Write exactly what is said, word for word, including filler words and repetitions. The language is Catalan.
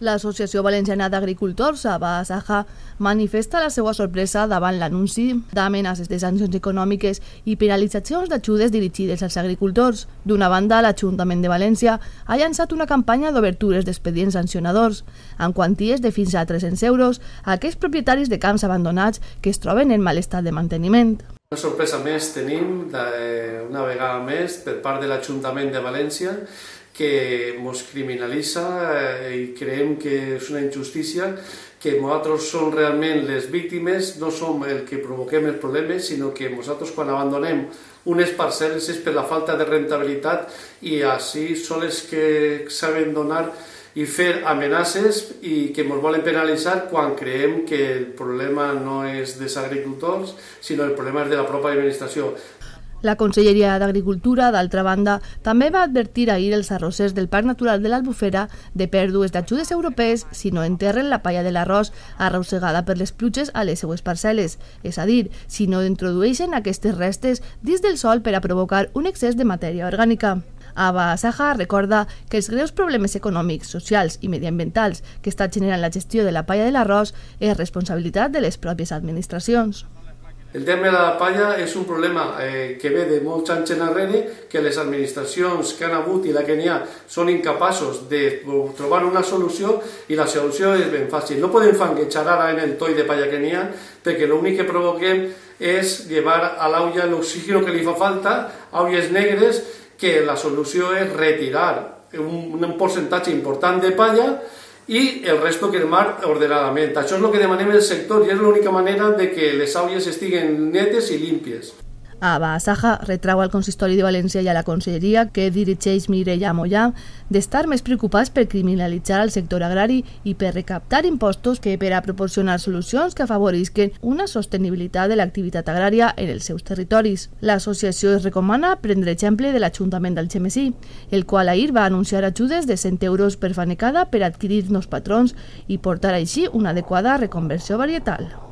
L'Associació Valenciana d'Agricultors, ABASAJA, manifesta la seva sorpresa davant l'anunci d'amenaces de sancions econòmiques i penalitzacions d'ajudes dirigides als agricultors. D'una banda, l'Ajuntament de València ha llançat una campanya d'obertures d'expedients sancionadors, amb quanties de fins a tres-cents euros a aquells propietaris de camps abandonats que es troben en mal estat de manteniment. Una sorpresa més tenim, una vegada més, per part de l'Ajuntament de València, que ens criminalitza i creiem que és una injustícia, que nosaltres som realment les víctimes, no som el que provoquem els problemes, sinó que nosaltres quan abandonem unes parcel·les és per la falta de rentabilitat i així són els que saben donar i fer amenaces i que ens volen penalitzar quan creiem que el problema no és dels agricultors, sinó el problema és de la pròpia administració. La Conselleria d'Agricultura, d'altra banda, també va advertir ahir els arrossers del Parc Natural de l'Albufera de pèrdues d'ajudes europees si no enterren la palla de l'arròs arrossegada per les pluges a les seues parcel·les, és a dir, si no introdueixen aquestes restes dins del sòl per a provocar un excés de matèria orgànica. ABASAJA recorda que els greus problemes econòmics, socials i mediambientals que està generant la gestió de la palla de l'arròs és responsabilitat de les pròpies administracions. El tema de la palla és un problema eh, que ve de molts anys enrere, que les administracions que han hagut i la que n'hi ha són incapaços de trobar una solució i la solució és ben fàcil. No podem fanguejar ara en el toll de palla que n'hi ha perquè l'únic que provoquem és llevar a l'aulla l'oxígeno que li fa falta, aulles negres, que la solució és retirar un, un percentatge important de palla i el resto cremar ordenadament. Això és el que demanem el sector i és l'única manera de que les aulles estiguen netes i límpies. ABASAJA retrau al Consistori de València i a la Conselleria, que dirigeix Mireia Mollà, d'estar més preocupats per criminalitzar el sector agrari i per recaptar impostos que per a proporcionar solucions que afavorisquen una sostenibilitat de l'activitat agrària en els seus territoris. L'associació es recomana prendre exemple de l'Ajuntament d'Algemesí, el qual ahir va anunciar ajudes de cent euros per fanecada per adquirir nous patrons i portar així una adequada reconversió varietal.